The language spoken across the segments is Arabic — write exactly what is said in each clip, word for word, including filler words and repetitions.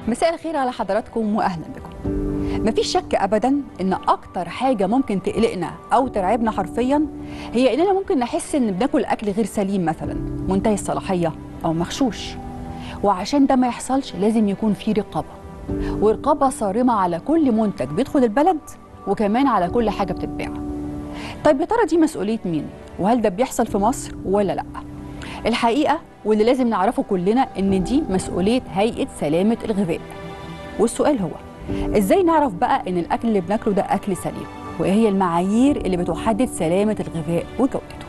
مساء الخير على حضراتكم واهلا بكم. مفيش شك ابدا ان اكتر حاجه ممكن تقلقنا او ترعبنا حرفيا هي اننا ممكن نحس ان بناكل اكل غير سليم، مثلا منتهي الصلاحيه او مغشوش. وعشان ده ما يحصلش لازم يكون في رقابه، ورقابه صارمه على كل منتج بيدخل البلد وكمان على كل حاجه بتتباع. طيب يا ترى دي مسؤوليه مين؟ وهل ده بيحصل في مصر ولا لا؟ الحقيقه واللي لازم نعرفه كلنا ان دي مسؤوليه هيئه سلامه الغذاء. والسؤال هو ازاي نعرف بقى ان الاكل اللي بناكله ده اكل سليم؟ وايه هي المعايير اللي بتحدد سلامه الغذاء وجودته؟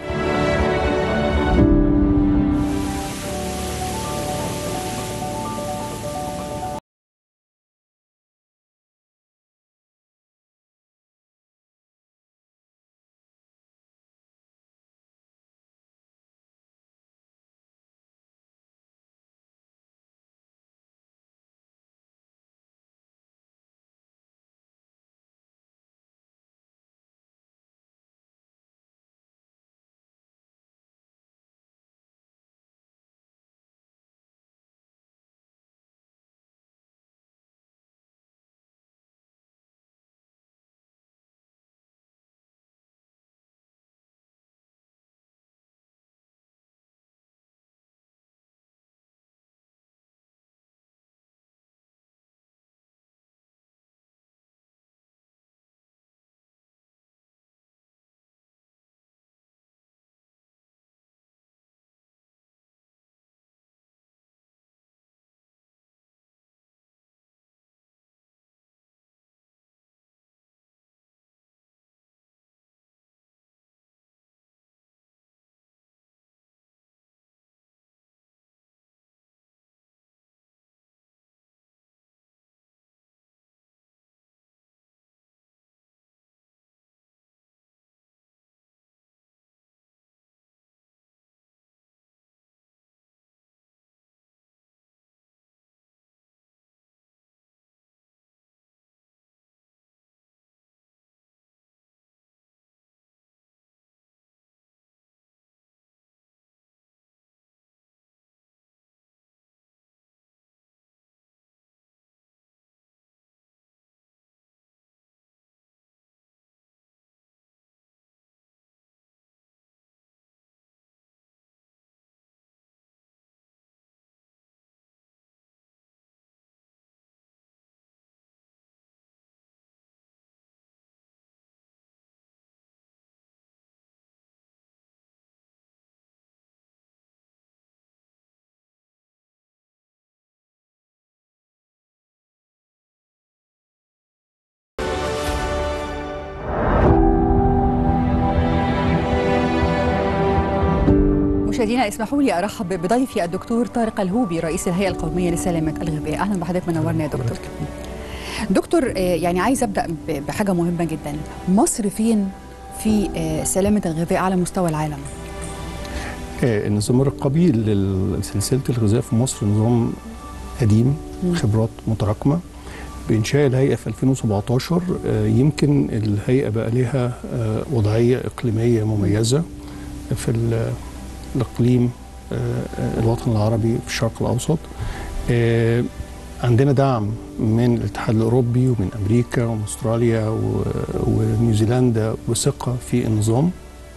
مشاهدينا اسمحوا لي ارحب بضيفي الدكتور طارق الهوبي رئيس الهيئه القوميه لسلامه الغذاء. اهلا بحضرتك، منورنا يا دكتور. دكتور، يعني عايز ابدا بحاجه مهمه جدا. مصر فين في سلامه الغذاء على مستوى العالم؟ النظام الرقابي لسلسله الغذاء في مصر نظام قديم، خبرات متراكمه. بإنشاء الهيئة في ألفين وسبعتاشر يمكن الهيئة بقى لها وضعية إقليمية مميزة في الإقليم الوطن العربي في الشرق الأوسط. عندنا دعم من الاتحاد الأوروبي ومن أمريكا ومن أستراليا ونيوزيلندا وثقة في النظام،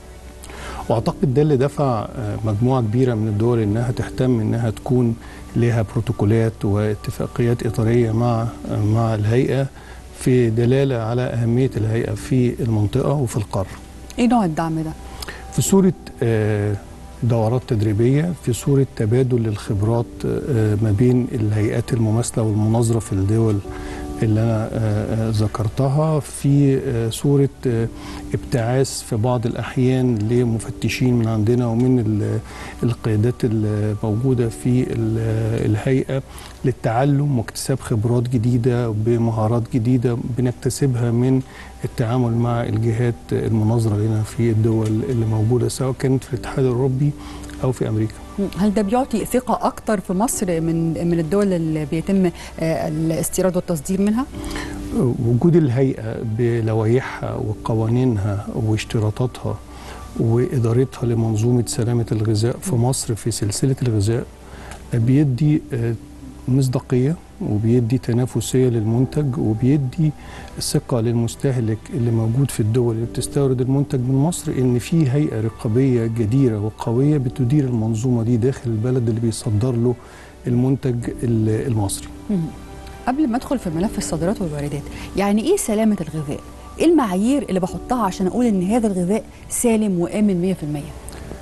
وأعتقد ده اللي دفع مجموعة كبيرة من الدول إنها تهتم إنها تكون لها بروتوكولات واتفاقيات إطارية مع مع الهيئة في دلالة على أهمية الهيئة في المنطقة وفي القارة. إيه نوع الدعم ده؟ في صورة دورات تدريبية، في صورة تبادل للخبرات ما بين الهيئات المماثلة والمناظرة في الدول اللي أنا ذكرتها، في صورة ابتعاث في بعض الأحيان لمفتشين من عندنا ومن القيادات الموجودة في الهيئة للتعلم واكتساب خبرات جديدة بمهارات جديدة بنكتسبها من التعامل مع الجهات المناظرة لنا في الدول اللي موجودة سواء كانت في الاتحاد الأوروبي أو في أمريكا. هل ده بيعطي ثقة أكتر في مصر من من الدول اللي بيتم الاستيراد والتصدير منها؟ وجود الهيئة بلوائحها وقوانينها واشتراطاتها وإدارتها لمنظومة سلامة الغذاء في مصر في سلسلة الغذاء بيدي مصداقية وبيدي تنافسية للمنتج، وبيدي ثقة للمستهلك اللي موجود في الدول اللي بتستورد المنتج من مصر إن في هيئة رقابية جديرة وقوية بتدير المنظومة دي داخل البلد اللي بيصدر له المنتج المصري. قبل ما ادخل في ملف الصادرات والواردات، يعني ايه سلامة الغذاء؟ ايه المعايير اللي بحطها عشان اقول ان هذا الغذاء سالم وآمن مية في المية؟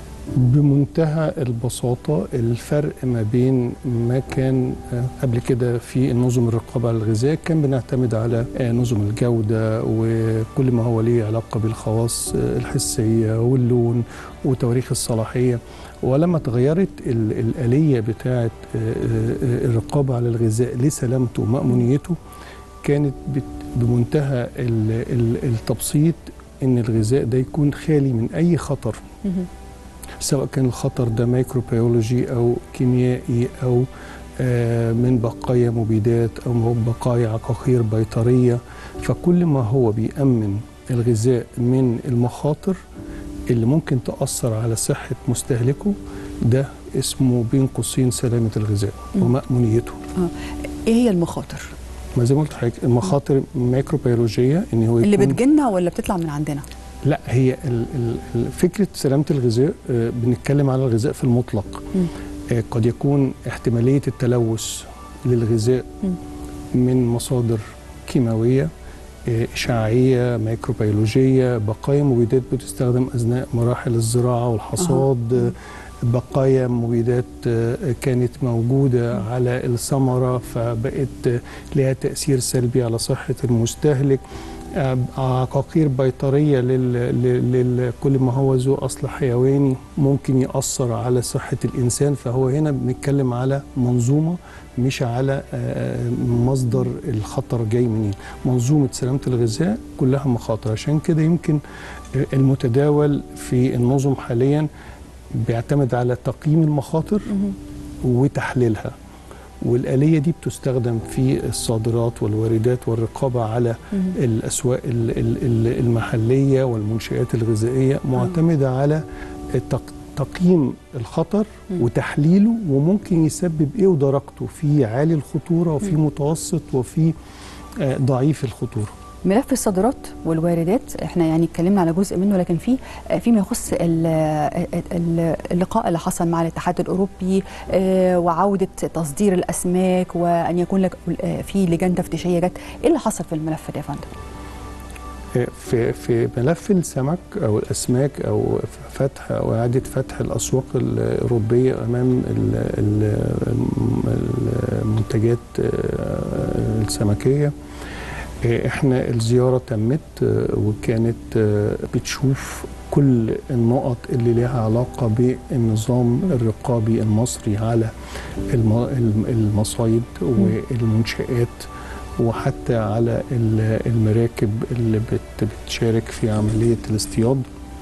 بمنتهى البساطة الفرق ما بين ما كان قبل كده في نظم الرقابة على الغذاء، كان بنعتمد على نظم الجودة وكل ما هو ليه علاقة بالخواص الحسية واللون وتواريخ الصلاحية. ولما تغيرت الآلية بتاعة الرقابة على الغذاء لسلامته ومأمونيته، كانت بمنتهى التبسيط إن الغذاء ده يكون خالي من أي خطر، سواء كان الخطر ده ميكروبيولوجي أو كيميائي أو من بقايا مبيدات أو بقايا عقاقير بيطرية. فكل ما هو بيأمن الغذاء من المخاطر اللي ممكن تأثر على صحة مستهلكه، ده اسمه بين قوسين سلامة الغذاء ومأمونيته. آه. إيه هي المخاطر؟ ما زي ما قلت لحضرتك، المخاطر ميكروبيولوجية إن هو اللي بتجينا ولا بتطلع من عندنا؟ لا، هي فكرة سلامة الغذاء بنتكلم على الغذاء في المطلق. م. قد يكون احتمالية التلوث للغذاء م. من مصادر كيماوية، إشعاعية، ميكروبيولوجية، بقايا مبيدات بتستخدم أثناء مراحل الزراعة والحصاد، أه. بقايا مبيدات كانت موجودة على الثمرة فبقت لها تأثير سلبي على صحة المستهلك، عقاقير بيطرية لكل ما هو ذو أصل حيواني ممكن يأثر على صحة الإنسان. فهو هنا بنتكلم على منظومة مش على مصدر الخطر جاي منين. منظومة سلامة الغذاء كلها مخاطر، عشان كده يمكن المتداول في النظم حاليا بيعتمد على تقييم المخاطر وتحليلها، والآلية دي بتستخدم في الصادرات والواردات والرقابة على الأسواق المحلية والمنشآت الغذائية، معتمدة على تقييم الخطر وتحليله وممكن يسبب إيه ودرجته، في عالي الخطورة وفي متوسط وفي ضعيف الخطورة. ملف الصادرات والواردات احنا يعني اتكلمنا على جزء منه، لكن في فيما يخص اللقاء اللي حصل مع الاتحاد الاوروبي وعوده تصدير الاسماك وان يكون لك في لجان تفتيشيه جت، ايه اللي حصل في الملف ده يا فندم؟ في في ملف السمك او الاسماك او فتح او اعاده فتح الاسواق الاوروبيه امام المنتجات السمكيه، احنا الزيارة تمت وكانت بتشوف كل النقط اللي لها علاقة بالنظام الرقابي المصري على المصايد والمنشآت وحتى على المراكب اللي بتشارك في عملية الاصطياد.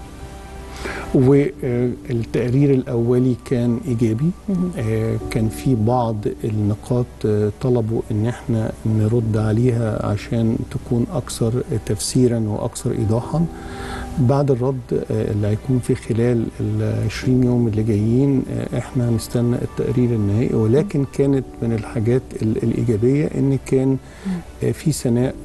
والتقرير الأولي كان إيجابي، كان في بعض النقاط طلبوا إن احنا نرد عليها عشان تكون أكثر تفسيرا وأكثر إيضاحا. بعد الرد اللي هيكون في خلال العشرين يوم اللي جايين احنا هنستنى التقرير النهائي، ولكن كانت من الحاجات الإيجابية إن كان في ثناء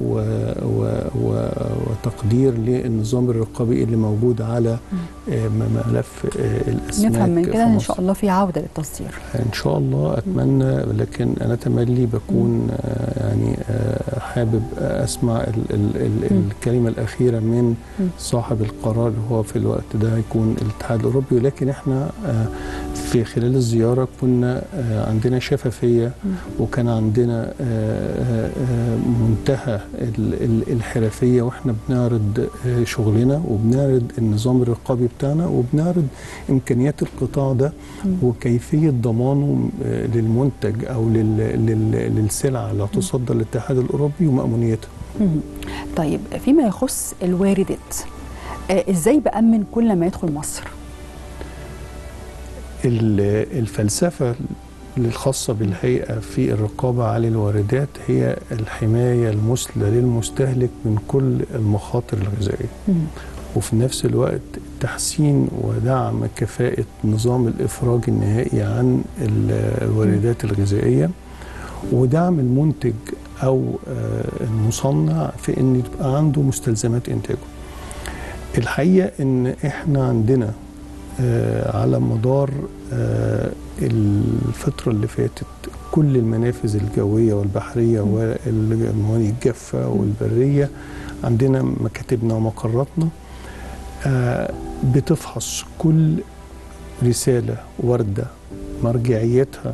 وتقدير للنظام الرقابي اللي موجود على ملف الأسماك. نفهم من كده إن شاء الله في عودة للتصدير إن شاء الله أتمنى، لكن أنا تملي بكون يعني حابب أسمع الكلمة الأخيرة من صاحب القرار اللي هو في الوقت ده هيكون الاتحاد الأوروبي. ولكن احنا في خلال الزيارة كنا عندنا شفافية وكان عندنا منتهى الحرفية، واحنا بنعرض شغلنا وبنعرض النظام الرقابي بتاعنا وبنعرض إمكانيات القطاع ده وكيفية ضمانه للمنتج أو للسلعة اللي هتصدر للاتحاد الأوروبي ومأمونيتها. طيب فيما يخص الواردات، ازاي بأمن كل ما يدخل مصر؟ الفلسفة الخاصة بالهيئة في الرقابة على الواردات هي الحماية المثلى للمستهلك من كل المخاطر الغذائية، وفي نفس الوقت تحسين ودعم كفاءة نظام الإفراج النهائي عن الواردات الغذائية، ودعم المنتج او المصنع في ان يبقى عنده مستلزمات انتاجه. الحقيقه ان احنا عندنا على مدار الفتره اللي فاتت كل المنافذ الجويه والبحريه والموانئ الجافه والبريه عندنا مكاتبنا ومقراتنا بتفحص كل رساله وارده مرجعيتها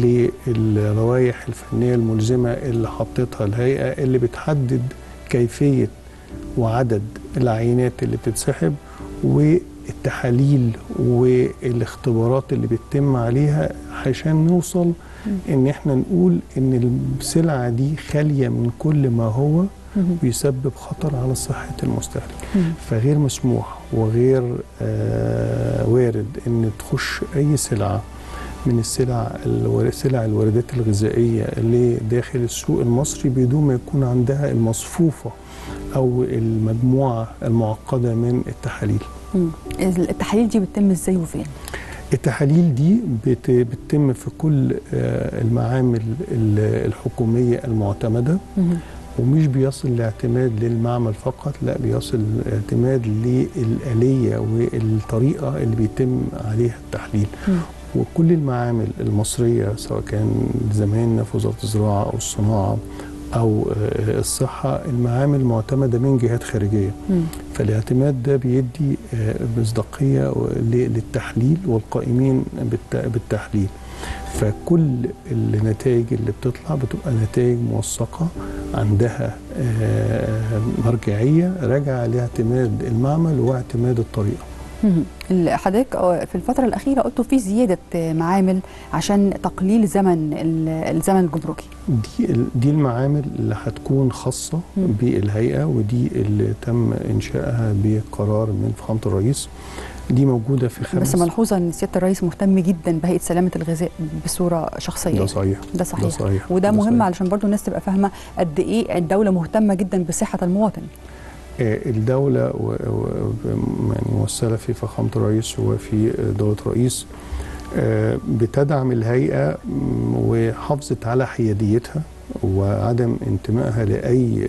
للروائح الفنيه الملزمه اللي حطتها الهيئه، اللي بتحدد كيفيه وعدد العينات اللي بتتسحب والتحاليل والاختبارات اللي بتتم عليها عشان نوصل ان احنا نقول ان السلعه دي خاليه من كل ما هو بيسبب خطر على صحه المستهلك. فغير مسموح وغير آه وارد ان تخش اي سلعه من السلع السلع الواردات الغذائيه اللي داخل السوق المصري بدون ما يكون عندها المصفوفه او المجموعه المعقده من التحاليل. مم. التحاليل دي بتتم ازاي وفين؟ التحاليل دي بتتم في كل المعامل الحكوميه المعتمده، مم. ومش بيصل الاعتماد للمعمل فقط، لا بيصل الاعتماد للآلية والطريقة اللي بيتم عليها التحليل. م. وكل المعامل المصرية سواء كان زماننا في وزارة الزراعة أو الصناعة أو الصحة، المعامل معتمدة من جهات خارجية. م. فالاعتماد ده بيدي مصداقية للتحليل والقائمين بالتحليل. فكل النتائج اللي بتطلع بتبقى نتائج موثقة عندها مرجعية راجعة لاعتماد المعمل واعتماد الطريقة. حضرتك في الفترة الأخيرة قلتوا في زيادة معامل عشان تقليل زمن الزمن الجمركي. دي دي المعامل اللي هتكون خاصة بالهيئة، ودي اللي تم إنشائها بقرار من فخامة الرئيس. دي موجودة في خمس. بس ملحوظة ان سيادة الرئيس مهتم جدا بهيئة سلامة الغذاء بصورة شخصية. ده صحيح. ده صحيح. ده صحيح. وده ده مهم صحيح. علشان برضو الناس تبقى فاهمة قد ايه الدولة مهتمة جدا بصحة المواطن. الدولة يعني ممثلة في فخامة الرئيس وفي دولة الرئيس بتدعم الهيئة وحافظت على حياديتها وعدم انتمائها لأي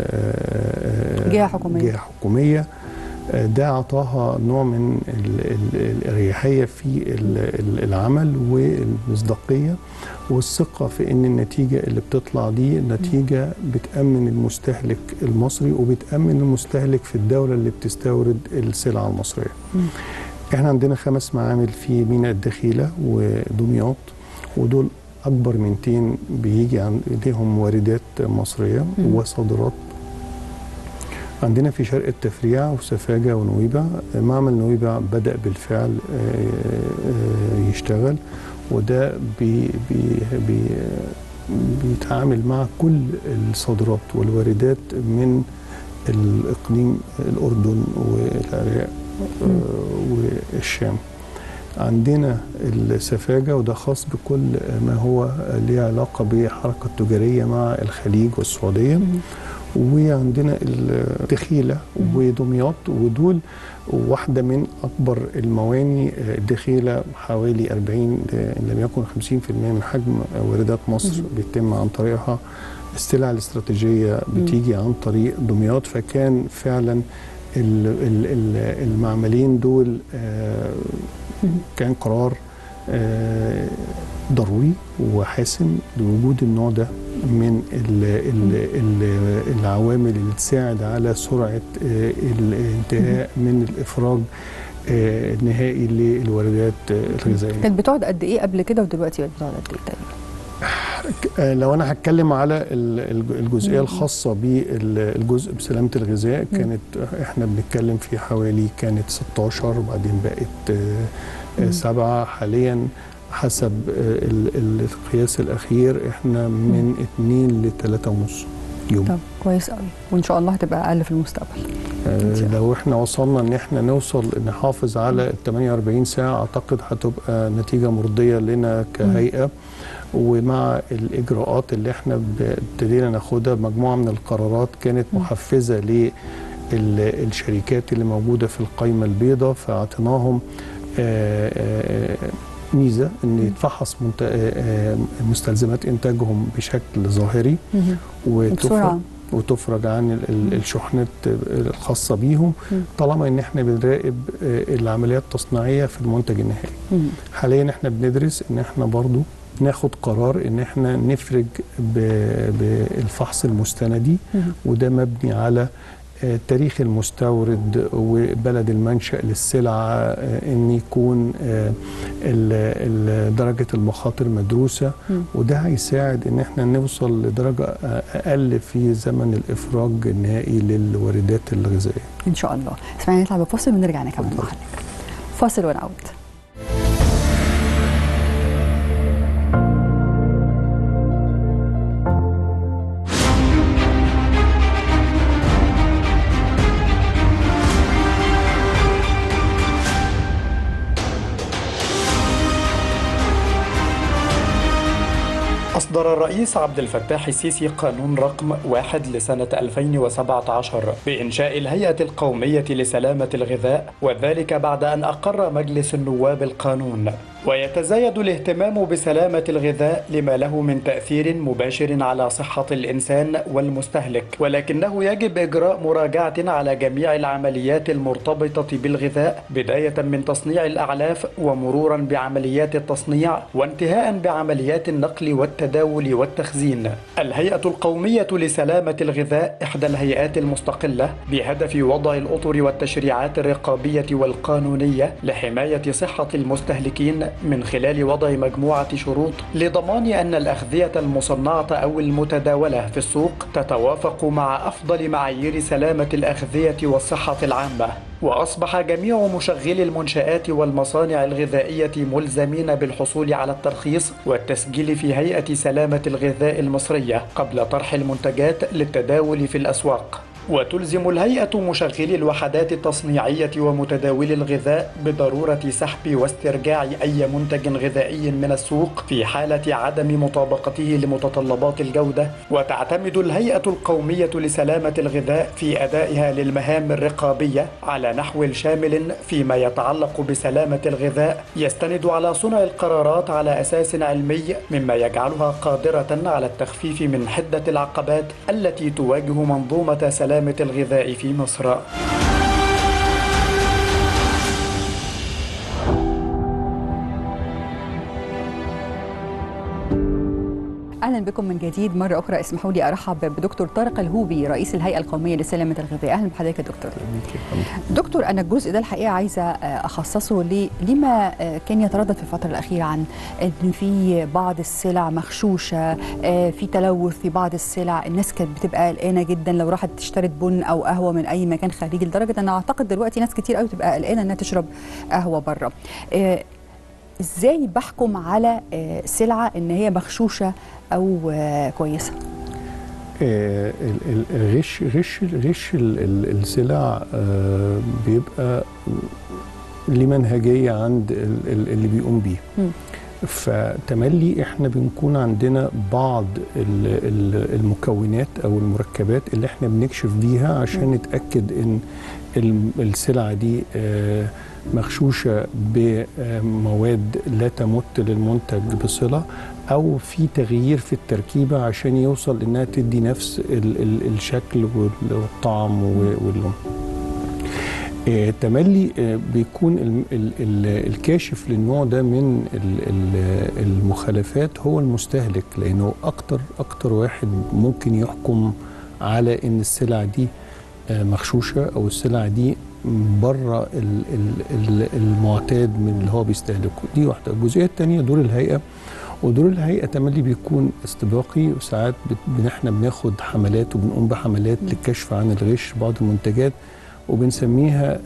جهة حكومية. جهة حكومية. ده عطاها نوع من الاريحيه في العمل والمصداقيه والثقه في ان النتيجه اللي بتطلع دي نتيجه بتامن المستهلك المصري وبتامن المستهلك في الدوله اللي بتستورد السلعه المصريه. م. احنا عندنا خمس معامل في ميناء الدخيله ودمياط، ودول اكبر منتين بيجي عندهم واردات مصريه م. وصادرات. عندنا في شرق التفريع وسفاجة ونويبع. معمل نويبع بدأ بالفعل يشتغل، وده بي بي بي بيتعامل مع كل الصادرات والواردات من الإقليم الأردن والعراق والشام. عندنا السفاجة وده خاص بكل ما هو له علاقة بالحركة التجارية مع الخليج والسعودية. وعندنا الدخيلة ودمياط، ودول واحدة من أكبر المواني. الدخيلة حوالي أربعين إن لم يكن خمسين بالمئة من حجم واردات مصر بيتم عن طريقها. السلع الاستراتيجية بتيجي عن طريق دمياط. فكان فعلا المعملين دول كان قرار ضروري وحاسم لوجود النوع ده من ال ال ال العوامل اللي تساعد على سرعة الانتهاء من الإفراج النهائي للواردات الغذائية. كانت بتقعد قد إيه قبل كده ودلوقتي بتقعد قد إيه تقريبا؟ لو أنا هتكلم على الجزئية الخاصة بالجزء بسلامة الغذاء، كانت إحنا بنتكلم في حوالي كانت ستاشر وبعدين بقت سبعة. حاليا حسب القياس الأخير احنا من اتنين لتلاتة ونص يوم. طب كويس قوي، وإن شاء الله هتبقى أقل في المستقبل. آه لو احنا وصلنا ان احنا نوصل نحافظ على ال تمنية وأربعين ساعة، أعتقد هتبقى نتيجة مرضية لنا كهيئة. م. ومع الإجراءات اللي احنا ابتدينا ناخدها، مجموعة من القرارات كانت محفزة للشركات اللي موجودة في القائمة البيضاء، فاعطيناهم ميزه ان يتفحص مستلزمات انتاجهم بشكل ظاهري وتفرج وتفرج عن الشحنات الخاصه بيهم، طالما ان احنا بنراقب العمليات التصنيعيه في المنتج النهائي. حاليا احنا بندرس ان احنا برضو ناخد قرار ان احنا نفرج بالفحص المستندي، وده مبني على تاريخ المستورد وبلد المنشأ للسلعة، ان يكون درجة المخاطر مدروسة، وده هيساعد ان احنا نوصل لدرجة اقل في زمن الافراج النهائي للواردات الغذائية ان شاء الله. اسمعنا نطلع بفاصل ونرجع نكمل مع حضرتك. فاصل ونعود. أصدر الرئيس عبد الفتاح السيسي قانون رقم واحد لسنة ألفين وسبعة عشر بإنشاء الهيئة القومية لسلامة الغذاء، وذلك بعد أن أقر مجلس النواب القانون. ويتزايد الاهتمام بسلامة الغذاء لما له من تأثير مباشر على صحة الإنسان والمستهلك، ولكنه يجب إجراء مراجعة على جميع العمليات المرتبطة بالغذاء، بداية من تصنيع الأعلاف ومرورا بعمليات التصنيع وانتهاء بعمليات النقل والتداول والتخزين. الهيئة القومية لسلامة الغذاء إحدى الهيئات المستقلة بهدف وضع الأطر والتشريعات الرقابية والقانونية لحماية صحة المستهلكين من خلال وضع مجموعة شروط لضمان أن الأغذية المصنعة أو المتداولة في السوق تتوافق مع أفضل معايير سلامة الأغذية والصحة العامة. وأصبح جميع مشغلي المنشآت والمصانع الغذائية ملزمين بالحصول على الترخيص والتسجيل في هيئة سلامة الغذاء المصرية قبل طرح المنتجات للتداول في الأسواق. وتلزم الهيئة مشغلي الوحدات التصنيعية ومتداولي الغذاء بضرورة سحب واسترجاع أي منتج غذائي من السوق في حالة عدم مطابقته لمتطلبات الجودة. وتعتمد الهيئة القومية لسلامة الغذاء في أدائها للمهام الرقابية على نحو شامل فيما يتعلق بسلامة الغذاء، يستند على صنع القرارات على أساس علمي، مما يجعلها قادرة على التخفيف من حدة العقبات التي تواجه منظومة سلامة الغذاء في مصر. اهلا بكم من جديد مره اخرى. اسمحوا لي ارحب بدكتور طارق الهوبي رئيس الهيئه القوميه لسلامه الغذاء. اهلا بحضرتك يا دكتور. دكتور، انا الجزء ده الحقيقه عايزه اخصصه ليه لما كان يتردد في الفتره الاخيره عن ان في بعض السلع مغشوشه، في تلوث في بعض السلع. الناس كانت بتبقى قلقانه جدا لو راحت اشترت بن او قهوه من اي مكان خارجي، لدرجه ان اعتقد دلوقتي ناس كتير قوي بتبقى قلقانه انها تشرب قهوه بره. ازاي بحكم على سلعه ان هي مغشوشه او كويسه؟ الغش غش غش السلع بيبقى ليه منهجيه عند اللي بيقوم بيه. فتملي احنا بنكون عندنا بعض المكونات او المركبات اللي احنا بنكشف بيها عشان نتاكد ان السلعه دي مغشوشه بمواد لا تمت للمنتج بصله، او في تغيير في التركيبه عشان يوصل انها تدي نفس الشكل والطعم واللون. تملي بيكون ال ال الكاشف للنوع ده من المخالفات هو المستهلك، لانه اكتر اكتر واحد ممكن يحكم على ان السلع دي مغشوشه او السلع دي بره المعتاد من اللي هو بيستهلكه. دي واحده. الجزئيه الثانيه دور الهيئه، ودور الهيئه تملي بيكون استباقي، وساعات احنا بناخد حملات وبنقوم بحملات للكشف عن الغش بعض المنتجات، وبنسميها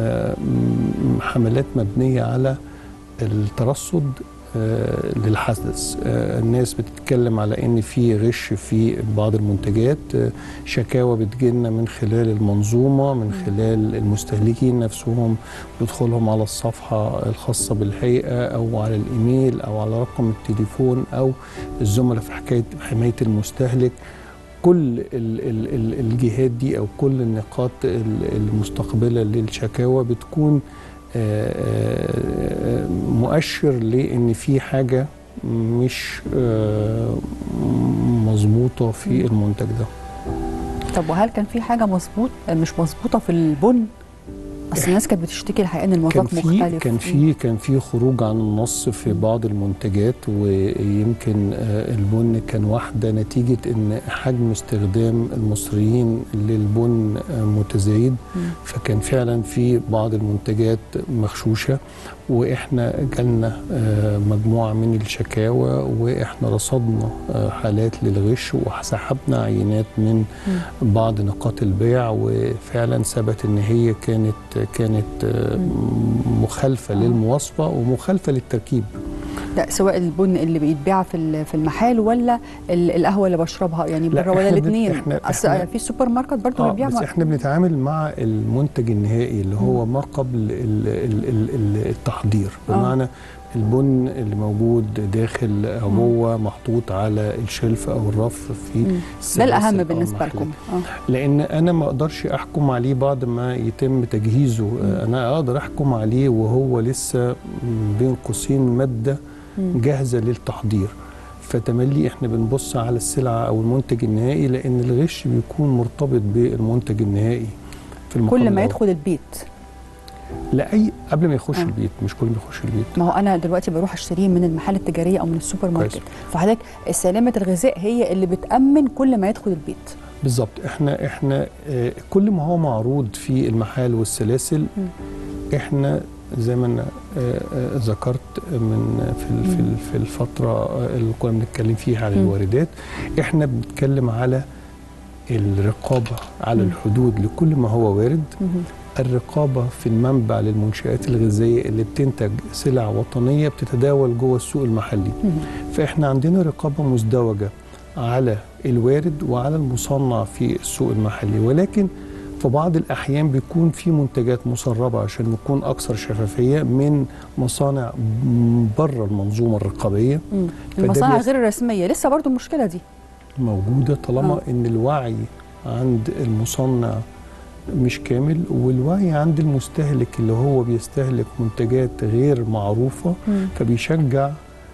حملات مبنيه على الترصد للحدث. الناس بتتكلم على ان في غش في بعض المنتجات، شكاوى بتجيلنا من خلال المنظومه، من خلال المستهلكين نفسهم، ندخلهم على الصفحه الخاصه بالهيئه او على الايميل او على رقم التليفون او الزملاء في حكايه حمايه المستهلك. كل الجهات دي او كل النقاط المستقبله للشكاوى بتكون مؤشر لان في حاجه مش مظبوطه في المنتج ده. طب وهل كان في حاجه مظبوط مش مظبوطه في البن؟ اصل الناس كانت بتشتكي الحقيقه ان المذاق مختلف. كان في كان في خروج عن النص في بعض المنتجات، ويمكن البن كان واحده نتيجه ان حجم استخدام المصريين للبن متزايد، فكان فعلا في بعض المنتجات مغشوشه، واحنا جالنا مجموعه من الشكاوى واحنا رصدنا حالات للغش وسحبنا عينات من بعض نقاط البيع، وفعلا ثبت ان هي كانت كانت مخالفه للمواصفه ومخالفه للتركيب. لا سواء البن اللي بيتباع في في المحال ولا القهوه اللي بشربها يعني بره، ولا الاثنين؟ اصل في السوبر ماركت برضه آه بيبيع. بس احنا بنتعامل مع المنتج النهائي اللي هو ما قبل التحضير، بمعنى البن اللي موجود داخل عبوه محطوط على الشلف او الرف في ده الاهم بالنسبه لكم. آه. لان انا ما اقدرش احكم عليه بعد ما يتم تجهيزه، آه انا اقدر احكم عليه وهو لسه بين قوسين ماده جاهزه للتحضير. فتملي احنا بنبص على السلعه او المنتج النهائي، لان الغش بيكون مرتبط بالمنتج النهائي في المقام كل ما الأول. يدخل البيت. لا اي قبل ما يخش آه. البيت، مش كل ما يخش البيت. ما هو انا دلوقتي بروح اشتريه من المحال التجاريه او من السوبر ماركت، فحضرتك سلامه الغذاء هي اللي بتامن كل ما يدخل البيت. بالظبط. احنا احنا آه كل ما هو معروض في المحال والسلاسل م. احنا زي ما انا ذكرت من في في في الفتره اللي كنا بنتكلم فيها على الواردات، احنا بنتكلم على الرقابه على الحدود لكل ما هو وارد، الرقابه في المنبع للمنشآت الغذائيه اللي بتنتج سلع وطنيه بتتداول جوه السوق المحلي. فاحنا عندنا رقابه مزدوجه على الوارد وعلى المصنع في السوق المحلي، ولكن في بعض الأحيان بيكون في منتجات مسربة عشان نكون أكثر شفافية من مصانع بره المنظومة الرقابية. المصانع غير الرسمية لسه برضو المشكلة دي موجودة طالما آه. إن الوعي عند المصنع مش كامل، والوعي عند المستهلك اللي هو بيستهلك منتجات غير معروفة، مم. فبيشجع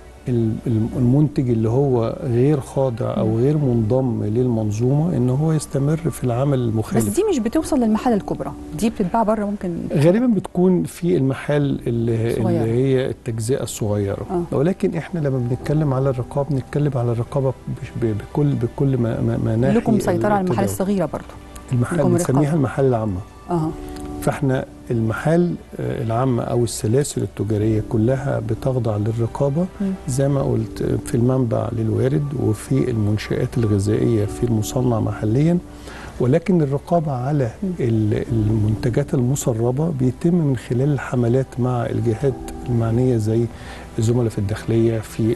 المنتج اللي هو غير خاضع او غير منضم للمنظومه ان هو يستمر في العمل المخالف. بس دي مش بتوصل للمحل الكبرى، دي بتتباع بره ممكن غالبا بتكون في المحل اللي, اللي هي التجزئه الصغيره. آه. ولكن احنا لما بنتكلم على الرقابه بنتكلم على الرقابه بكل بكل ما ما ناحي. لكم سيطره على المحال الصغيره برضه. المحل بنسميها المحال العامه. اه فاحنا المحال العامة أو السلاسل التجارية كلها بتخضع للرقابة زي ما قلت، في المنبع للوارد وفي المنشآت الغذائية في المصنع محليا، ولكن الرقابة على المنتجات المسربة بيتم من خلال الحملات مع الجهات المعنية زي الزملاء في الداخلية في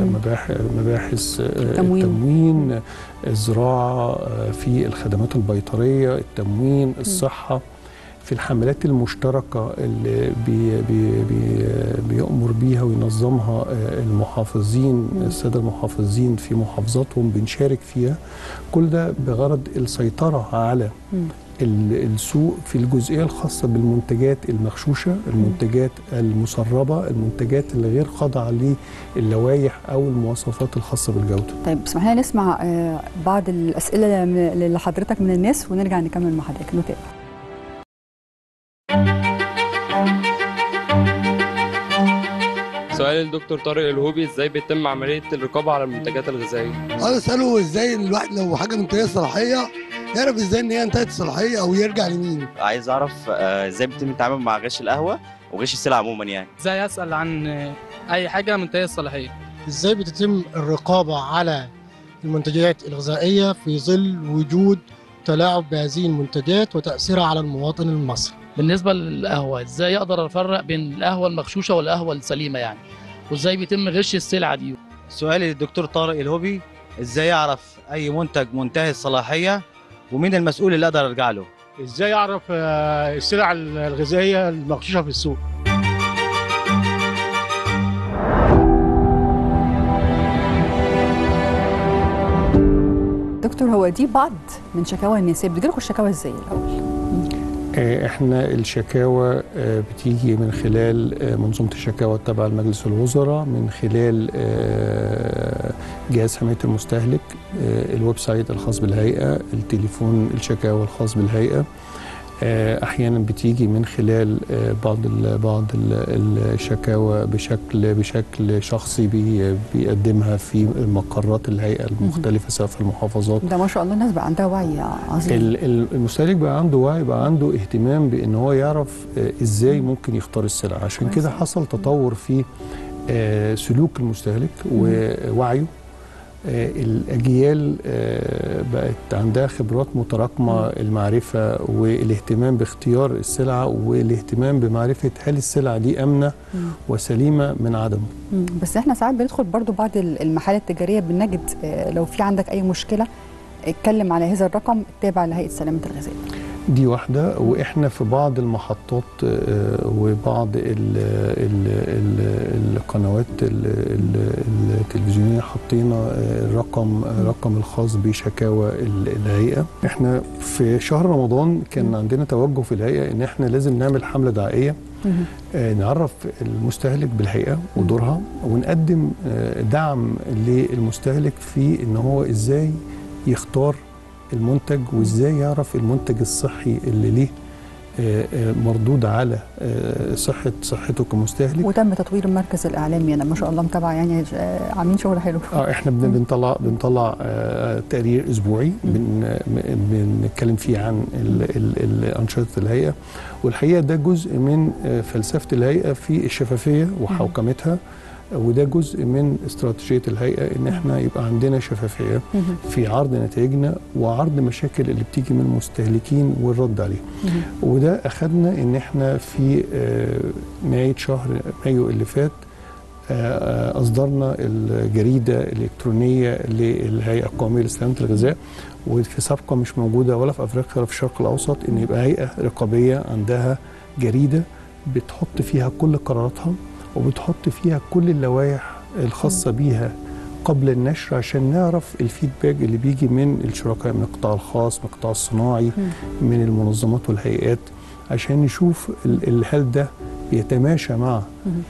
مباحث التموين, التموين الزراعة، في الخدمات البيطرية، التموين، الصحة، في الحملات المشتركة اللي بي بي بي بيأمر بيها وينظمها المحافظين، السادة المحافظين في محافظاتهم، بنشارك فيها. كل ده بغرض السيطرة على السوق في الجزئية الخاصة بالمنتجات المغشوشة، المنتجات المسربة، المنتجات اللي غير خاضعة للوائح أو المواصفات الخاصة بالجودة. طيب اسمح لنا نسمع بعض الأسئلة لحضرتك من الناس ونرجع نكمل مع حضرتك. نتابع. سؤال الدكتور طارق الهوبي، ازاي بيتم عمليه الرقابه على المنتجات الغذائيه؟ عايز اساله ازاي الواحد لو حاجه منتهيه الصلاحيه يعرف ازاي ان هي انتهت الصلاحيه او يرجع لمين؟ عايز اعرف ازاي بيتم التعامل مع غش القهوه وغش السلع عموما، يعني ازاي اسال عن اي حاجه منتهيه الصلاحيه؟ ازاي بتتم الرقابه على المنتجات الغذائيه في ظل وجود تلاعب بهذه المنتجات وتاثيرها على المواطن المصري؟ بالنسبه للقهوه، ازاي اقدر افرق بين القهوه المغشوشه والقهوه السليمه يعني؟ وازاي بيتم غش السلعه دي؟ سؤالي للدكتور طارق الهوبي، ازاي اعرف اي منتج منتهي الصلاحيه ومين المسؤول اللي اقدر ارجع له؟ ازاي اعرف السلع الغذائيه المغشوشه في السوق؟ دكتور، هو دي بعض من شكاوى الناس، بتجيلكوا الشكاوى ازاي الاول؟ احنا الشكاوى بتيجي من خلال منظومه الشكاوى التابعه لمجلس الوزراء، من خلال جهاز حمايه المستهلك، الويب سايت الخاص بالهيئه، التليفون الشكاوى الخاص بالهيئه. احيانا بتيجي من خلال بعض ال بعض ال الشكاوى بشكل بشكل شخصي بي بيقدمها في مقرات الهيئه المختلفه سواء في المحافظات. ده ما شاء الله الناس بقى عندها وعي عظيم. المستهلك بقى عنده وعي، بقى عنده اهتمام بان هو يعرف ازاي ممكن يختار السلعه. عشان كده حصل تطور في سلوك المستهلك ووعيه. الأجيال بقت عندها خبرات متراكمة، المعرفة والاهتمام باختيار السلعة والاهتمام بمعرفة هل السلعة دي آمنة وسليمة من عدمه. بس احنا ساعات بندخل برضو بعض المحالات التجارية بنجد لو في عندك أي مشكلة اتكلم على هذا الرقم التابع لهيئة سلامة الغذاء. دي واحدة. وإحنا في بعض المحطات وبعض ال ال ال القنوات التلفزيونية حطينا الرقم رقم الخاص بشكاوى الهيئة. إحنا في شهر رمضان كان عندنا توجه في الهيئة إن إحنا لازم نعمل حملة دعائية نعرف المستهلك بالهيئة ودورها، ونقدم دعم للمستهلك في إن هو إزاي يختار المنتج وازاي يعرف المنتج الصحي اللي ليه مردود على صحه صحته كمستهلك. وتم تطوير المركز الاعلامي، انا ما شاء الله متابعه يعني عاملين شغل حلو. اه احنا بنطلع بنطلع تقرير اسبوعي بنتكلم فيه عن ال ال الانشطه الهيئه، والحقيقه ده جزء من فلسفه الهيئه في الشفافيه وحوكمتها، وده جزء من استراتيجيه الهيئه ان احنا يبقى عندنا شفافيه في عرض نتائجنا وعرض مشاكل اللي بتيجي من المستهلكين والرد عليها. وده اخذنا ان احنا في نهايه شهر مايو اللي فات اصدرنا الجريده الالكترونيه للهيئه القوميه لسلامه الغذاء، وفي سابقه مش موجوده ولا في افريقيا ولا في الشرق الاوسط ان يبقى هيئه رقابيه عندها جريده بتحط فيها كل قراراتها وبتحط فيها كل اللوائح الخاصة بيها قبل النشر، عشان نعرف الفيدباك اللي بيجي من الشركاء، من القطاع الخاص، من القطاع الصناعي، من المنظمات والهيئات، عشان نشوف هل ده بيتماشى مع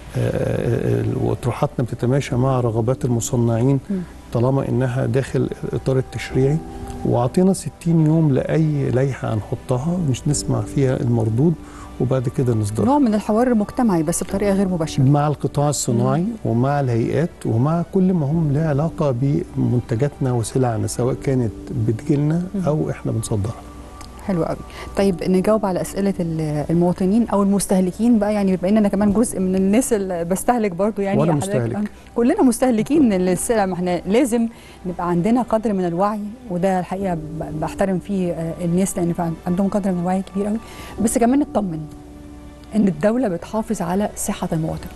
وطروحاتنا بتتماشى مع رغبات المصنعين طالما انها داخل الاطار التشريعي. وعطينا ستين يوم لاي لائحه هنحطها مش نسمع فيها المردود وبعد كده نصدرها. نوع من الحوار المجتمعي بس بطريقه غير مباشره مع القطاع الصناعي مم. ومع الهيئات ومع كل ما هم له علاقه بمنتجاتنا وسلعنا سواء كانت بتجيلنا او احنا بنصدرها. حلو قوي. طيب نجاوب على اسئله المواطنين او المستهلكين بقى، يعني بما ان انا كمان جزء من الناس اللي بستهلك برضو، يعني وانا مستهلك، كلنا مستهلكين للسلع. ما احنا لازم نبقى عندنا قدر من الوعي، وده الحقيقه بحترم فيه الناس لان عندهم قدر من الوعي كبير قوي، بس كمان نطمن ان الدوله بتحافظ على صحه المواطن.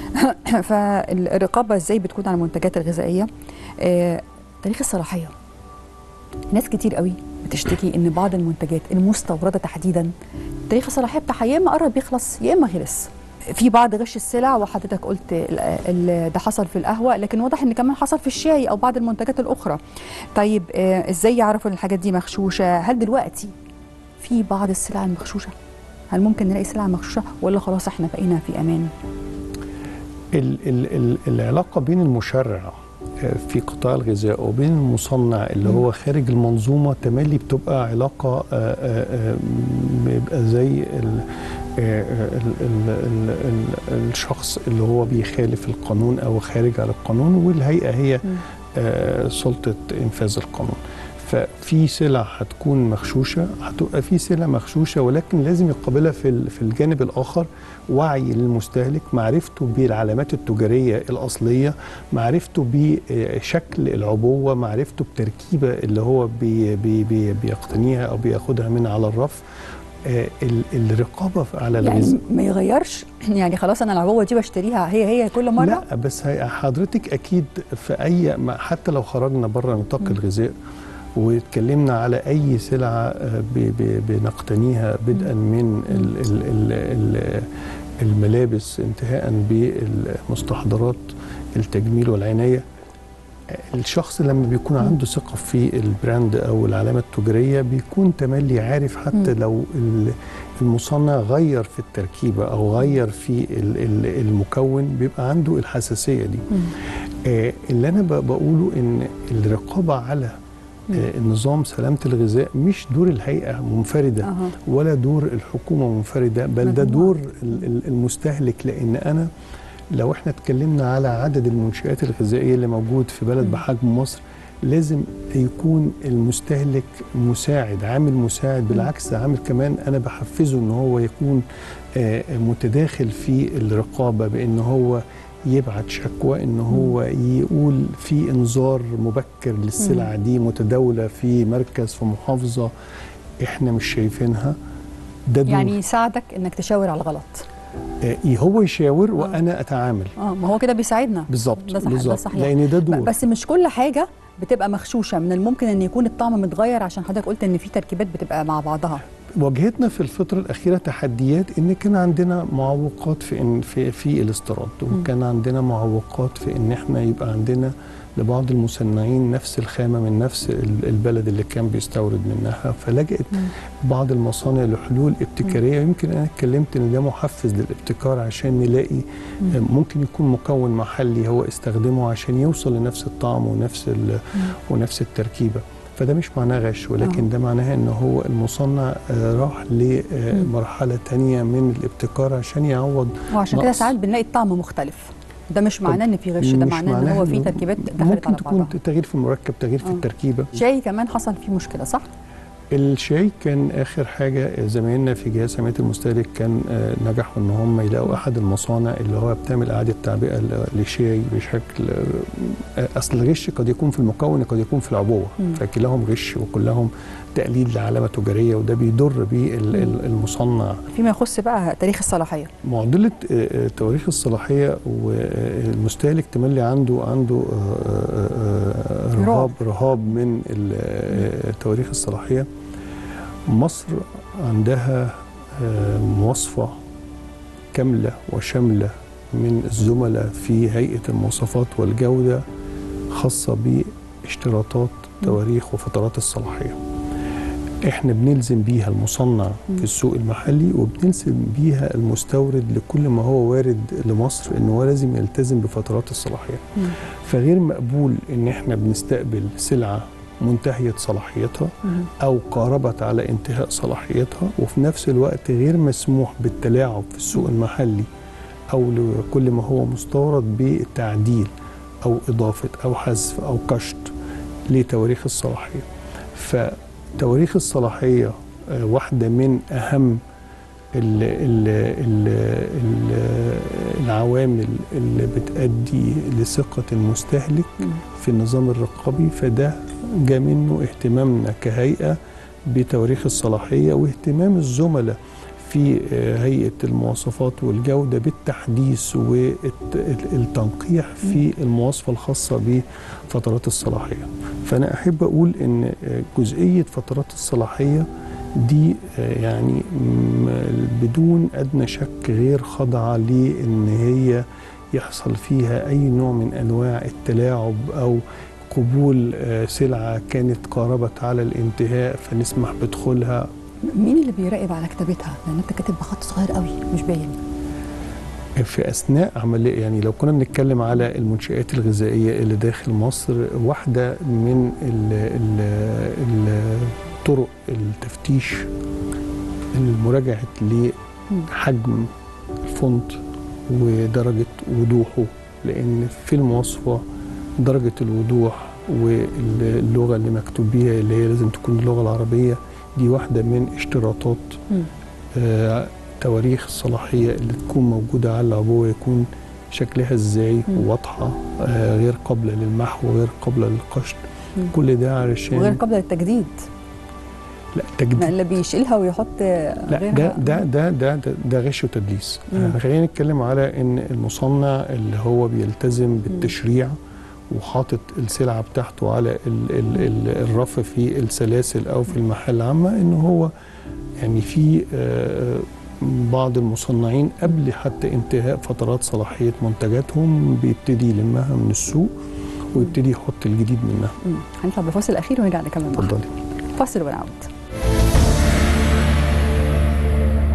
فالرقابه ازاي بتكون على المنتجات الغذائيه؟ آه، تاريخ الصلاحيه. ناس كتير قوي بتشتكي ان بعض المنتجات المستورده تحديدا تاريخ الصلاحيه بتاعها يا اما قرب يخلص يا اما خلص. في بعض غش السلع، وحضرتك قلت ده حصل في القهوه، لكن واضح ان كمان حصل في الشاي او بعض المنتجات الاخرى. طيب آه ازاي يعرفوا ان الحاجات دي مغشوشه؟ هل دلوقتي في بعض السلع المغشوشه؟ هل ممكن نلاقي سلع مغشوشه ولا خلاص احنا بقينا في امان؟ ال ال ال العلاقه بين المشرع في قطاع الغذاء وبين المصنع اللي هو خارج المنظومه تملي بتبقى علاقه بيبقى زي ال ال ال ال ال الشخص اللي هو بيخالف القانون او خارج على القانون، والهيئه هي سلطه انفاذ القانون. ففي سلع هتكون مغشوشه، هتبقى في سلع مغشوشه، ولكن لازم يقابلها في في الجانب الاخر وعي للمستهلك، معرفته بالعلامات التجاريه الاصليه، معرفته بشكل العبوه، معرفته بتركيبه اللي هو بي بي بي بيقتنيها او بياخدها من على الرف. الرقابه على الغذاء يعني ما يغيرش، يعني خلاص انا العبوه دي بشتريها هي هي كل مره؟ لا، بس حضرتك اكيد في اي حتى لو خرجنا بره نطاق الغذاء واتكلمنا على اي سلعه بنقتنيها بدءا من ال ال ال الملابس انتهاء بالمستحضرات التجميل والعنايه، الشخص لما بيكون عنده ثقه في البراند او العلامه التجاريه بيكون تملي عارف حتى لو المصنع غير في التركيبه او غير في المكون بيبقى عنده الحساسيه دي. آه اللي انا بقوله ان الرقابه على آه نظام سلامه الغذاء مش دور الهيئه منفرده أه. ولا دور الحكومه منفرده، بل ده دور المستهلك. لان انا لو احنا اتكلمنا على عدد المنشآت الغذائيه اللي موجود في بلد بحجم مصر، لازم يكون المستهلك مساعد، عامل مساعد. بالعكس، عامل كمان انا بحفزه ان هو يكون متداخل في الرقابه، بان هو يبعت شكوى، ان هو يقول في انذار مبكر للسلعه دي متداوله في مركز في محافظه احنا مش شايفينها. ده دور. يعني يساعدك انك تشاور على الغلط. هو يشاور آه. وانا اتعامل. اه ما هو كده بيساعدنا. بالظبط ده صح بالظبط، ده صحيح. لان ده دور. بس مش كل حاجه بتبقى مغشوشه، من الممكن ان يكون الطعم متغير، عشان حضرتك قلت ان في تركيبات بتبقى مع بعضها. واجهتنا في الفتره الاخيره تحديات، ان كان عندنا معوقات في إن في في الاستيراد، وكان عندنا معوقات في ان احنا يبقى عندنا لبعض المصنعين نفس الخامه من نفس البلد اللي كان بيستورد منها، فلجأت بعض المصانع لحلول ابتكاريه. يمكن انا اتكلمت ان ده محفز للابتكار، عشان نلاقي ممكن يكون مكون محلي هو استخدمه عشان يوصل لنفس الطعم ونفس ونفس التركيبه. فده مش معناه غش، ولكن ده معناها ان هو المصنع راح لمرحله ثانيه من الابتكار عشان يعوض. وعشان كده ساعات بنلاقي الطعم مختلف. ده مش معناه ان في غش، ده معناه ان هو في تركيبات دخلت على بعضها. ممكن تكون تغيير في المركب، تغيير في التركيبه. شاي كمان حصل فيه مشكله صح؟ الشاي كان اخر حاجه، زمايلنا في جهاز حمايه المستهلك كان نجحوا ان هم يلاقوا احد المصانع اللي هو بتعمل اعاده تعبئه للشاي بشكل، اصل الغش قد يكون في المكون قد يكون في العبوه، فكلهم غش وكلهم تقليد لعلامه تجاريه، وده بيضر بالمصنع. فيما يخص بقى تاريخ الصلاحيه، معضله تواريخ الصلاحيه والمستهلك تملي عنده عنده رهاب رهاب من تواريخ الصلاحيه. مصر عندها مواصفه كامله وشامله من الزملاء في هيئه المواصفات والجوده خاصه باشتراطات تواريخ وفترات الصلاحيه. احنا بنلزم بيها المصنع في السوق المحلي، وبنلزم بيها المستورد لكل ما هو وارد لمصر ان هو لازم يلتزم بفترات الصلاحيه. فغير مقبول ان احنا بنستقبل سلعه منتهيه صلاحيتها او قاربت على انتهاء صلاحيتها، وفي نفس الوقت غير مسموح بالتلاعب في السوق المحلي او لكل ما هو مستورد بتعديل او اضافه او حذف او كشط لتواريخ الصلاحيه. فتواريخ الصلاحيه واحده من اهم ال ال ال ال العوامل اللي بتؤدي لثقه المستهلك في النظام الرقابي، فده جاء منه اهتمامنا كهيئه بتواريخ الصلاحيه، واهتمام الزملاء في هيئه المواصفات والجوده بالتحديث والتنقيح في المواصفه الخاصه بفترات الصلاحيه. فانا احب اقول ان جزئيه فترات الصلاحيه دي يعني بدون ادنى شك غير خاضعه لان هي يحصل فيها اي نوع من انواع التلاعب او قبول سلعه كانت قاربت على الانتهاء فنسمح بدخولها. مين اللي بيراقب على كتابتها؟ لان انت كاتب بخط صغير قوي مش باين. في اثناء عمليه، يعني لو كنا بنتكلم على المنشآت الغذائيه اللي داخل مصر، واحده من ال ال ال طرق التفتيش المراجعه لحجم الفونت ودرجه وضوحه، لان في المواصفه درجه الوضوح واللغه اللي مكتوب بيها اللي هي لازم تكون اللغه العربيه، دي واحده من اشتراطات آه تواريخ الصلاحيه اللي تكون موجوده على العبوه، يكون شكلها ازاي وواضحه، آه غير قابله للمحو وغير قابله للقشط. كل ده علشان وغير قابله للتجديد. لا تجديد اللي بيشيلها ويحط لا غيرها. ده ده ده ده ده, ده غش وتدليس. آه خلينا نتكلم على ان المصنع اللي هو بيلتزم بالتشريع وحاطط السلعه بتاعته على ال ال ال الرف في السلاسل او في المحل العامه، ان هو يعني في آه بعض المصنعين قبل حتى انتهاء فترات صلاحيه منتجاتهم بيبتدي يلمها من السوق ويبتدي يحط الجديد منها. هنطلع بفاصل اخير ونرجع نكمل معاك. اتفضلي. فاصل ونعود.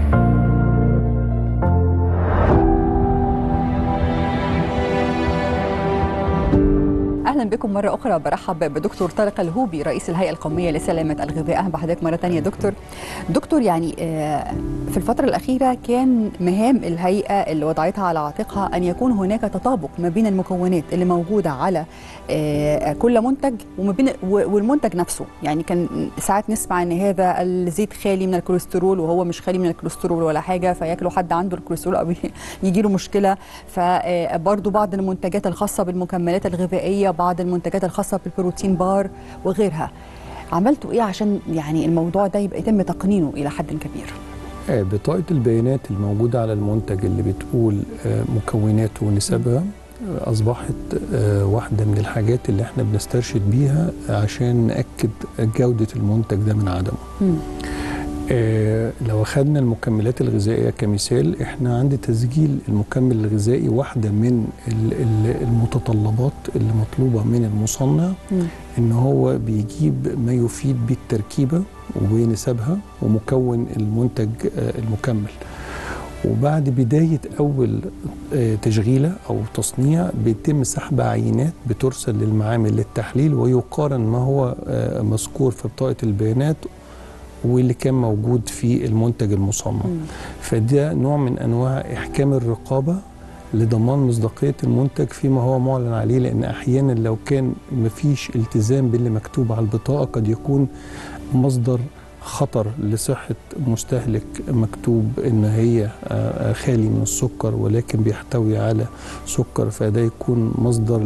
اهلا بكم مره اخرى. برحب بدكتور طارق الهوبي رئيس الهيئه القوميه لسلامه الغذاء. اهلا بحضرتك مره ثانيه دكتور. دكتور يعني في الفتره الاخيره كان مهام الهيئه اللي وضعتها على عاتقها ان يكون هناك تطابق ما بين المكونات اللي موجوده على كل منتج وما بين والمنتج نفسه. يعني كان ساعات نسمع ان هذا الزيت خالي من الكوليسترول وهو مش خالي من الكوليسترول ولا حاجه، فياكلوا حد عنده الكوليسترول او يجي له مشكله. فبرضه بعض المنتجات الخاصه بالمكملات الغذائيه، بعض المنتجات الخاصه بالبروتين بار وغيرها. عملتوا ايه عشان يعني الموضوع ده يبقى يتم تقنينه الى حد كبير؟ بطاقه البيانات الموجوده على المنتج اللي بتقول مكوناته ونسبها أصبحت واحدة من الحاجات اللي احنا بنسترشد بيها عشان نأكد جودة المنتج ده من عدمه. اه لو أخذنا المكملات الغذائية كمثال، احنا عند تسجيل المكمل الغذائي واحدة من المتطلبات اللي مطلوبة من المصنع م. ان هو بيجيب ما يفيد بالتركيبة ونسبها ومكون المنتج المكمل. وبعد بداية أول تشغيلة أو تصنيع بيتم سحب عينات بترسل للمعامل للتحليل ويقارن ما هو مذكور في بطاقة البيانات واللي كان موجود في المنتج المصنع. م. فده نوع من أنواع إحكام الرقابة لضمان مصداقية المنتج فيما هو معلن عليه، لأن أحيانا لو كان مفيش التزام باللي مكتوب على البطاقة قد يكون مصدر خطر لصحة مستهلك مكتوب إن هي خالي من السكر ولكن بيحتوي على سكر، فده يكون مصدر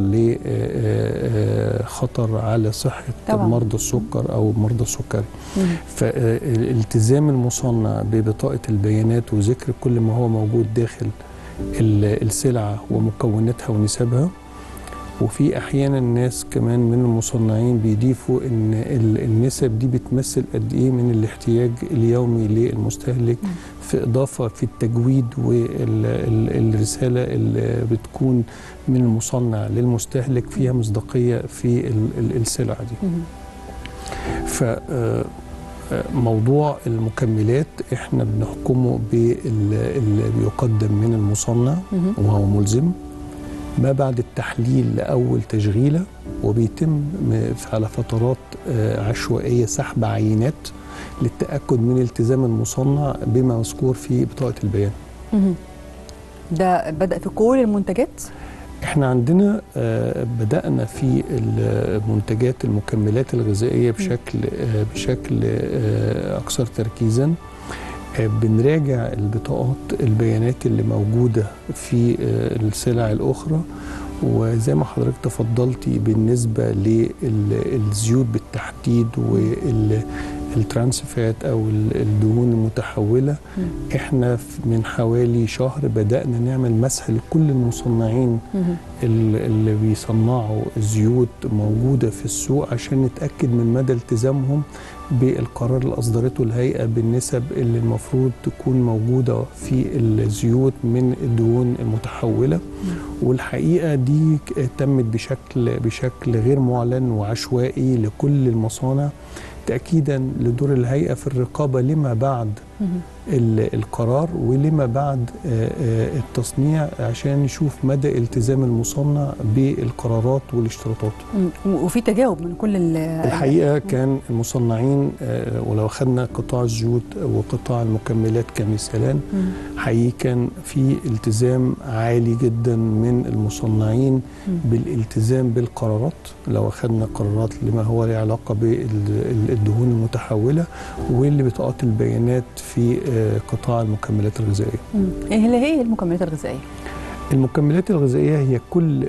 لخطر على صحة طبعا. مرضى السكر أو مرضى السكري. فالالتزام المصنع ببطاقة البيانات وذكر كل ما هو موجود داخل السلعة ومكوناتها ونسبها. وفي احيانا الناس كمان من المصنعين بيضيفوا ان النسب دي بتمثل قد ايه من الاحتياج اليومي للمستهلك، في اضافه في التجويد والرساله اللي بتكون من المصنع للمستهلك فيها مصداقيه في السلعه دي. ف موضوع المكملات احنا بنحكمه باللي بيقدم من المصنع وهو ملزم ما بعد التحليل لأول تشغيلة، وبيتم على فترات عشوائية سحب عينات للتأكد من التزام المصنع بما مذكور في بطاقة البيان. ده بدأ في كل المنتجات؟ احنا عندنا بدأنا في المنتجات المكملات الغذائية بشكل بشكل أكثر تركيزاً. بنراجع البطاقات البيانات اللي موجودة في السلع الأخرى، وزي ما حضرتك تفضلتي بالنسبة للزيوت بالتحديد والترانسفات أو الدهون المتحولة، احنا من حوالي شهر بدأنا نعمل مسح لكل المصنعين اللي بيصنعوا زيوت موجودة في السوق عشان نتأكد من مدى التزامهم بالقرار اللي أصدرته الهيئة بالنسب اللي المفروض تكون موجودة في الزيوت من الدهون المتحولة. والحقيقة دي تمت بشكل بشكل غير معلن وعشوائي لكل المصانع، تأكيدا لدور الهيئة في الرقابة لما بعد القرار ولما بعد التصنيع عشان نشوف مدى التزام المصنع بالقرارات والاشتراطات. وفي تجاوب من كل الحقيقة كان المصنعين، ولو أخذنا قطاع الزيوت وقطاع المكملات كمثالان، حقيقي كان في التزام عالي جدا من المصنعين بالالتزام بالقرارات. لو أخذنا قرارات لما هو له علاقة بالدهون المتحولة واللي بطاقات البيانات في قطاع المكملات الغذائية. ايه اللي هي المكملات الغذائية؟ المكملات الغذائية هي كل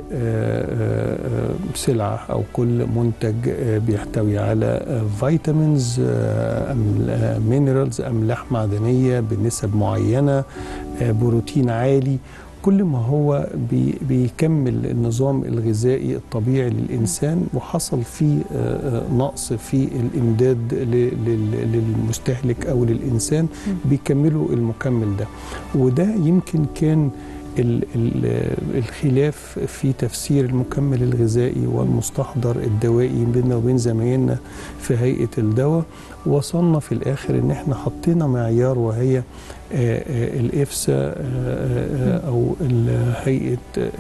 سلعة أو كل منتج بيحتوي على فيتامينز أم مينرالز أملاح معدنية بنسب معينة، بروتين عالي، كل ما هو بي بيكمل النظام الغذائي الطبيعي للإنسان وحصل فيه نقص في الإمداد للمستهلك أو للإنسان بيكملوا المكمل ده. وده يمكن كان الخلاف في تفسير المكمل الغذائي والمستحضر الدوائي بيننا وبين زمايلنا في هيئة الدواء، وصلنا في الآخر إن احنا حطينا معيار وهي الإفسا أو هيئة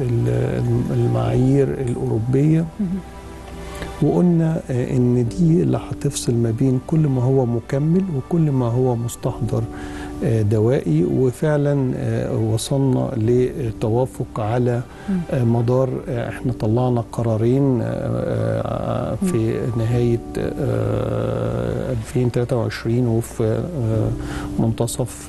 المعايير الأوروبية، وقلنا ان دي اللي هتفصل ما بين كل ما هو مكمل وكل ما هو مستحضر دوائي. وفعلا وصلنا لتوافق على مدار، احنا طلعنا قرارين في نهاية ألفين وثلاثة وعشرين وفي منتصف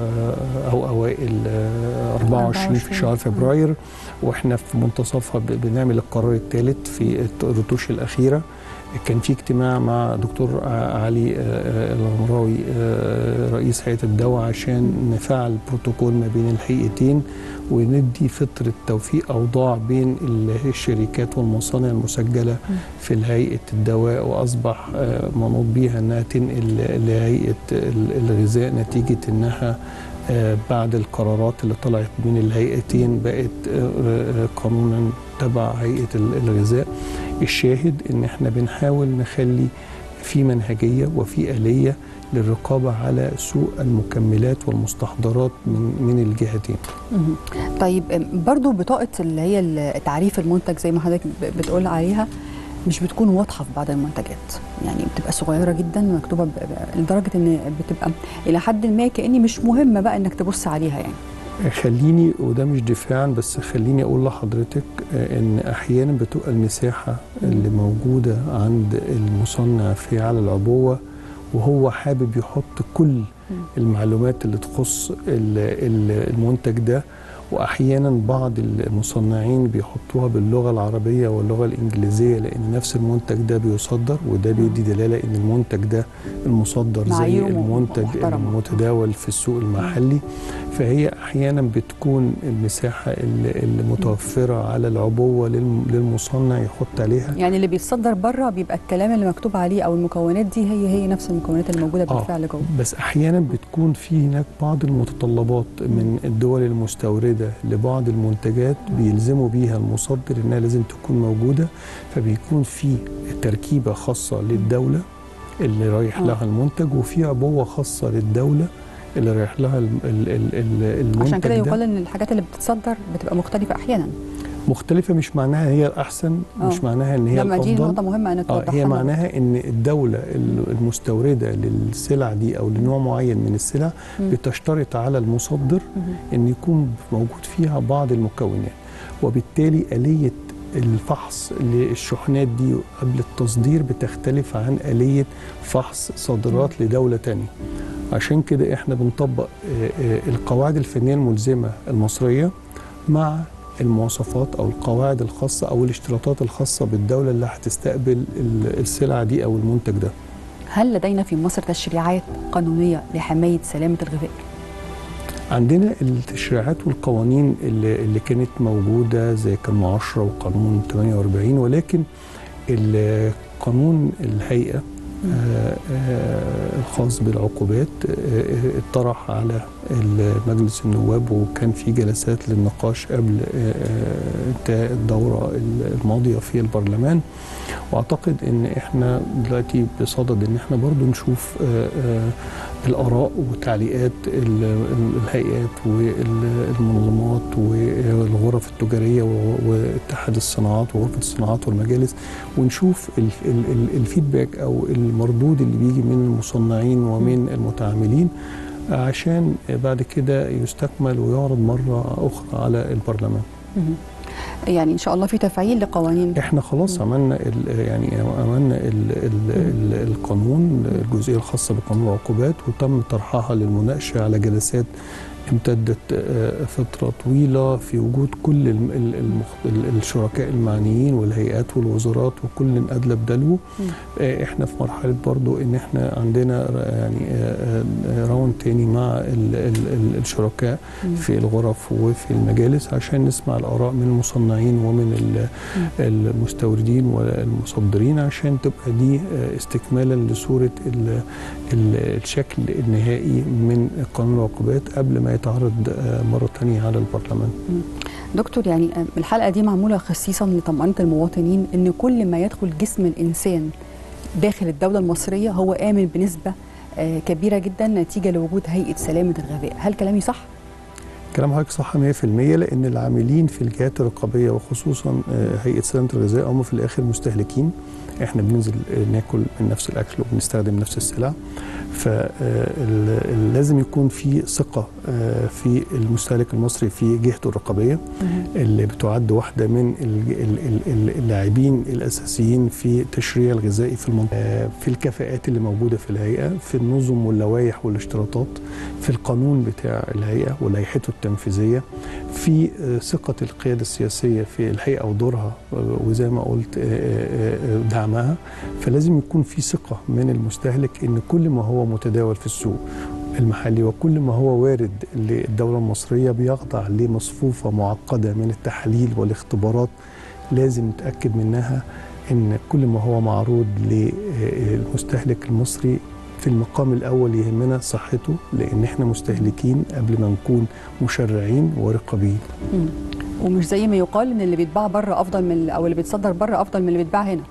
او اوائل أربعة وعشرين في شهر فبراير، واحنا في منتصفها بنعمل القرار الثالث في الرتوش الأخيرة. كان في اجتماع مع دكتور علي الغمراوي رئيس هيئة الدواء عشان نفعل بروتوكول ما بين الهيئتين وندي فترة توفيق أوضاع بين الشركات والمصانع المسجلة في هيئة الدواء، وأصبح منوط بيها أنها تنقل لهيئة الغذاء نتيجة أنها بعد القرارات اللي طلعت من الهيئتين بقت قانونا تبع هيئة الغذاء. الشاهد ان احنا بنحاول نخلي في منهجية وفي آلية للرقابة على سوق المكملات والمستحضرات من من الجهتين. طيب برضو بطاقة اللي هي تعريف المنتج زي ما حضرتك بتقول عليها مش بتكون واضحة في بعض المنتجات، يعني بتبقى صغيرة جدا مكتوبة لدرجة ان بتبقى إلى حد ما كأني مش مهمة بقى انك تبص عليها. يعني خليني، وده مش دفاعا بس خليني اقول لحضرتك ان احيانا بتبقى المساحه اللي موجوده عند المصنع في على العبوه وهو حابب يحط كل المعلومات اللي تخص المنتج ده، واحيانا بعض المصنعين بيحطوها باللغه العربيه واللغه الانجليزيه لان نفس المنتج ده بيصدر، وده بيدي دلاله ان المنتج ده المصدر زي المنتج المتداول في السوق المحلي. فهي احيانا بتكون المساحه المتوفره على العبوه للمصنع يحط عليها، يعني اللي بيتصدر بره بيبقى الكلام اللي مكتوب عليه او المكونات دي هي هي نفس المكونات اللي موجوده بالفعل جوه. بس احيانا بتكون في هناك بعض المتطلبات من الدول المستورده لبعض المنتجات بيلزموا بيها المصدر انها لازم تكون موجوده، فبيكون في تركيبه خاصه للدوله اللي رايح آه. لها المنتج، وفي عبوه خاصه للدوله اللي رايح لها المنتج. عشان كده يقال ان الحاجات اللي بتتصدر بتبقى مختلفه احيانا. مختلفه مش معناها هي الاحسن، أوه. مش معناها ان هي الافضل. دي نقطه مهمه انك توضحها. آه هي معناها ان الدوله المستورده للسلع دي او لنوع معين من السلع م. بتشترط على المصدر م. ان يكون موجود فيها بعض المكونات، وبالتالي آلية الفحص للشحنات دي قبل التصدير بتختلف عن آلية فحص صادرات م. لدوله ثانيه. عشان كده احنا بنطبق القواعد الفنيه الملزمه المصريه مع المواصفات او القواعد الخاصه او الاشتراطات الخاصه بالدوله اللي هتستقبل السلعه دي او المنتج ده. هل لدينا في مصر تشريعات قانونيه لحمايه سلامه الغذاء؟ عندنا التشريعات والقوانين اللي, اللي كانت موجوده زي قانون عشرة وقانون ثمانية وأربعين، ولكن قانون الهيئه آه آه الخاص بالعقوبات آه اطرح على مجلس النواب، وكان في جلسات للنقاش قبل انتهاء الدورة الماضية في البرلمان. واعتقد ان احنا دلوقتي بصدد ان احنا برضو نشوف الآراء وتعليقات الهيئات والمنظمات والغرف التجارية واتحاد الصناعات وغرفة الصناعات والمجالس، ونشوف الفيدباك أو المردود اللي بيجي من المصنعين ومن المتعاملين عشان بعد كده يستكمل ويعرض مرة أخرى على البرلمان. يعني ان شاء الله في تفعيل لقوانين. احنا خلاص عملنا يعني عملنا ال ال ال القانون الجزئيه الخاصه بقانون العقوبات، وتم طرحها للمناقشه على جلسات امتدت فتره طويله في وجود كل الشركاء المعنيين والهيئات والوزارات وكل ادلى بدلو. احنا في مرحله برضو ان احنا عندنا يعني راوند تاني مع الشركاء في الغرف وفي المجالس عشان نسمع الاراء من المصنعين ومن المستوردين والمصدرين، عشان تبقى دي استكمالا لصوره الشكل النهائي من قانون العقوبات قبل ما ما يتعرض مرة تانية على البرلمان. دكتور، يعني الحلقة دي معمولة خصيصا لطمأنة المواطنين إن كل ما يدخل جسم الإنسان داخل الدولة المصرية هو آمن بنسبة كبيرة جدا نتيجة لوجود هيئة سلامة الغذاء. هل كلامي صح؟ كلام حضرتك صح مية في المية، لأن العاملين في الجهات الرقابية وخصوصا هيئة سلامة الغذاء هم في الآخر مستهلكين. احنا بننزل ناكل من نفس الأكل وبنستخدم نفس السلع، فلازم يكون في ثقة في المستهلك المصري في جهته الرقابية اللي بتعد واحدة من اللاعبين الأساسيين في التشريع الغذائي في المنطقة، في الكفاءات اللي موجودة في الهيئة، في النظم واللوائح والاشتراطات، في القانون بتاع الهيئة ولائحته التنفيذية، في ثقة القيادة السياسية في الهيئة ودورها وزي ما قلت دعمها. فلازم يكون في ثقة من المستهلك إن كل ما هو متداول في السوق المحلي وكل ما هو وارد للدولة المصرية بيخضع لمصفوفة معقدة من التحاليل والاختبارات لازم نتأكد منها إن كل ما هو معروض للمستهلك المصري في المقام الأول يهمنا صحته، لأن احنا مستهلكين قبل ما نكون مشرعين ورقابيين. ومش زي ما يقال إن اللي بيتباع بره أفضل من أو اللي بيتصدر بره أفضل من اللي بيتباع هنا.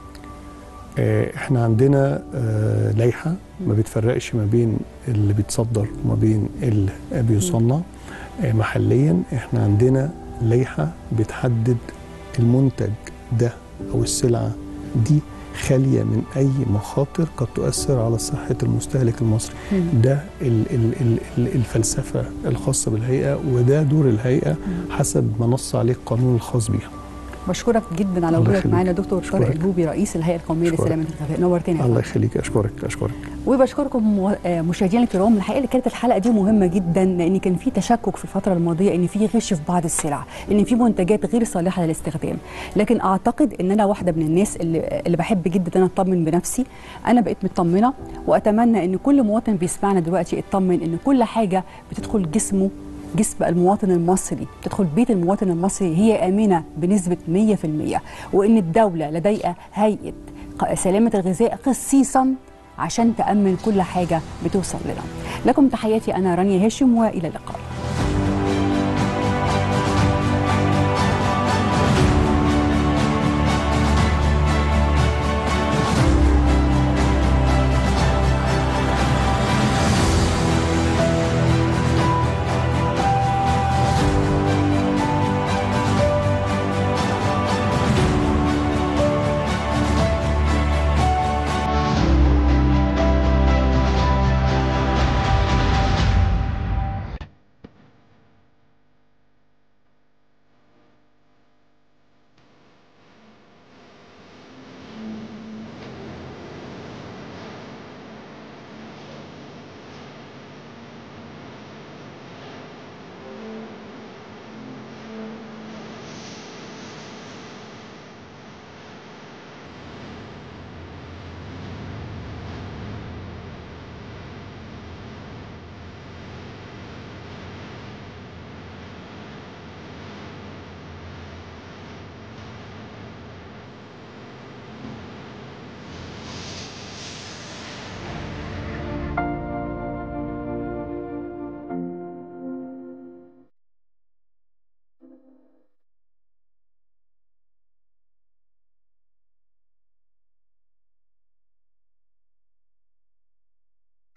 احنا عندنا لائحة ما بتفرقش ما بين اللي بيتصدر وما بين اللي بيصنع محليا. احنا عندنا لائحة بتحدد المنتج ده أو السلعة دي خالية من أي مخاطر قد تؤثر على صحة المستهلك المصري. مم. ده ال ال ال الفلسفة الخاصة بالهيئة، وده دور الهيئة حسب ما نص عليه القانون الخاص بيها. بشكرك جدا على وجودك معانا دكتور طارق البوبي رئيس الهيئة القومية لسلامة الغذاء. نورتنا. الله يخليك. أشكرك أشكرك. وبشكركم مشاهدينا الكرام. الحقيقة اللي كانت الحلقة دي مهمة جدا لأن كان في تشكك في الفترة الماضية إن في غش في بعض السلع، إن في منتجات غير صالحة للاستخدام. لكن أعتقد إن أنا واحدة من الناس اللي, اللي بحب جدا أنا أطمن بنفسي. أنا بقيت مطمنة وأتمنى إن كل مواطن بيسمعنا دلوقتي يطمن إن كل حاجة بتدخل جسمه جسم المواطن المصري تدخل بيت المواطن المصري هي آمنة بنسبة مية في المية، وإن الدولة لديها هيئة سلامة الغذاء خصيصا عشان تأمن كل حاجة بتوصل لنا. لكم تحياتي أنا رانيا هاشم وإلى اللقاء.